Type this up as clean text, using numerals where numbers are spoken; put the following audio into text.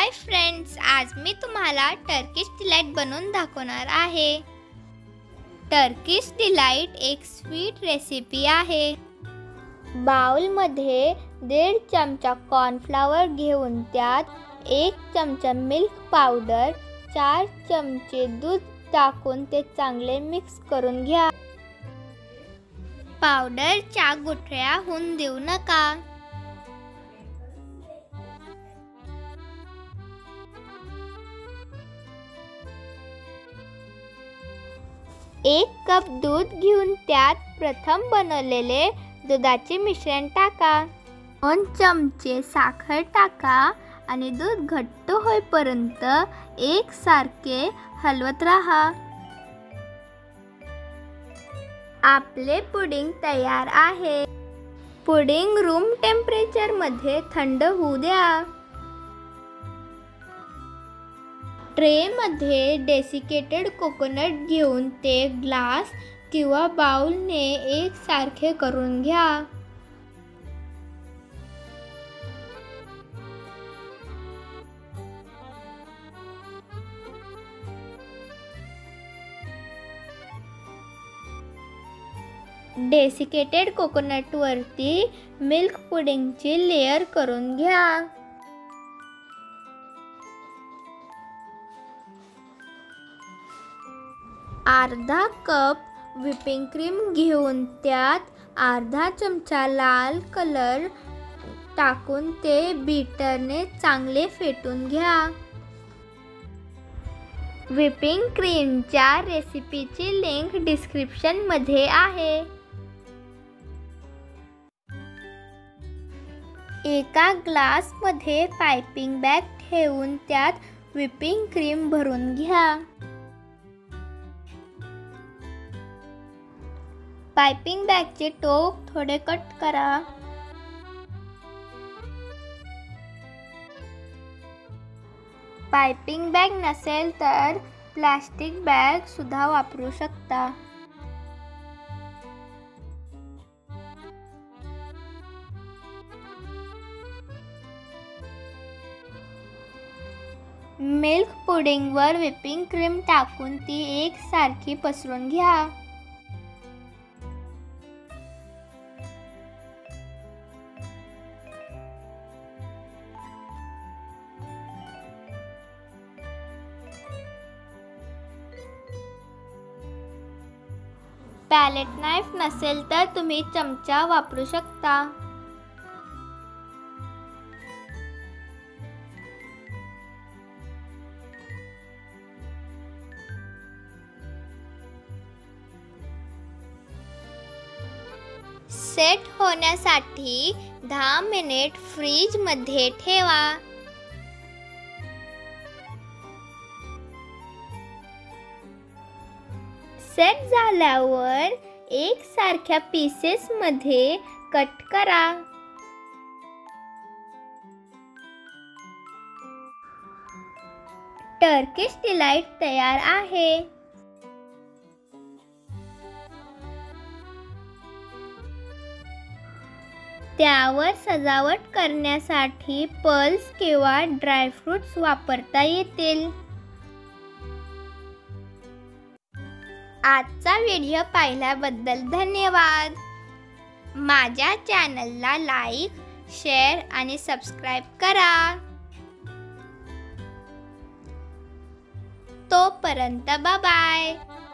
Hi friends, आज मी तुम्हाला Turkish delight बनवून दाखवणार आहे। टर्किश डिलाइट एक स्वीट रेसिपी आहे। बाउलमध्ये 1.5 चमचा कॉर्नफ्लॉवर घेऊन त्यात 1 चमचा मिल्क पावडर, 4 चमचे दूध टाकून ते चांगले मिक्स करून घ्या। पावडरच्या गुठळ्या होऊन देऊ नका। 1 कप दूध घेऊन त्यात प्रथम बनवलेले दुधाचे मिश्रण टाका। 2 चमचे साखर टाका आणि दूध घट्ट होईपर्यंत एकसारखे हलवत राहा। आपले पुडिंग तयार आहे। पुडिंग रूम टेम्परेचर मध्ये थंड होऊ द्या। ट्रे मध्ये डेसिकेटेड कोकोनट घेऊन ते ग्लास किंवा बाउलने एकसारखे करून घ्या। डेसिकेटेड कोकोनट वरती मिल्क पुडिंगची लेयर करून घ्या। अर्धा कप व्हिपिंग क्रीम घेऊन त्यात अर्धा चमचा लाल कलर टाकून ते बीटरने चांगले फेटून घ्या। व्हिपिंग क्रीमच्या रेसिपीची लिंक डिस्क्रिप्शन मध्ये आहे। एका ग्लास मध्ये पाइपिंग बॅग ठेवून त्यात व्हिपिंग क्रीम भरून घ्या। पाइपिंग बॅगचे टोक थोडे कट करा। पाइपिंग बॅग नसेल तर प्लास्टिक बॅग सुद्धा वापरू शकता। मिल्क पुडिंगवर व्हिपिंग क्रीम टाकून ती एकसारखी पसरून घ्या। पॅलेट नाईफ नसेल तर तुम्ही चमचा वापरू शकता। सेट होण्यासाठी 10 मिनिट फ्रीज मध्ये ठेवा। सेट झाल्यावर एकसारख्या पीसेस मध्ये कट करा। टर्किश डिलाइट तयार आहे। त्यावर सजावट करण्यासाठी पल्स किंवा ड्रायफ्रुट्स वापरता येतील। आजचा व्हिडिओ पाहिल्याबद्दल धन्यवाद। माझ्या चॅनलला लाईक, शेअर आणि सबस्क्राईब करा। तोपर्यंत बाय बाय।